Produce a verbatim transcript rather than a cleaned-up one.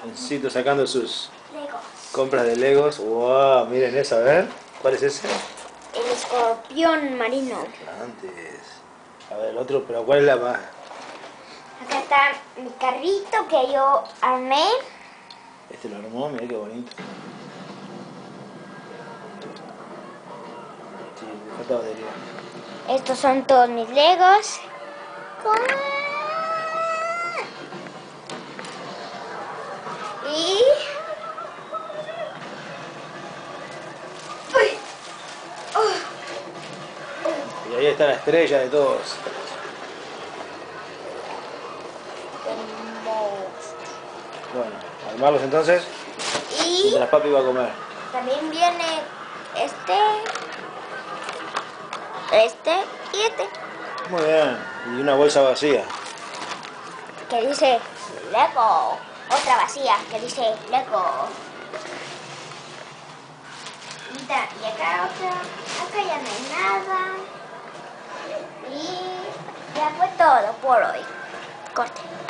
Necesito sacando sus Legos. compras de Legos. Wow, miren eso, a ver. ¿Cuál es ese? El escorpión marino. Antes. A ver, el otro, pero ¿cuál es la más? Acá está mi carrito que yo armé. Este lo armó, mirá qué bonito. Sí, me falta batería. Estos son todos mis Legos. ¿Cómo? Y... Uy. Uh. Y ahí está la estrella de todos. Bueno, armarlos entonces. Y Mientras papi va a comer. también viene este, este y este. Muy bien. Y una bolsa vacía. Que dice Lego. Otra vacía que dice Lego. Y, ta- y acá otra. Acá ya no hay nada. Y ya fue todo por hoy. Corte.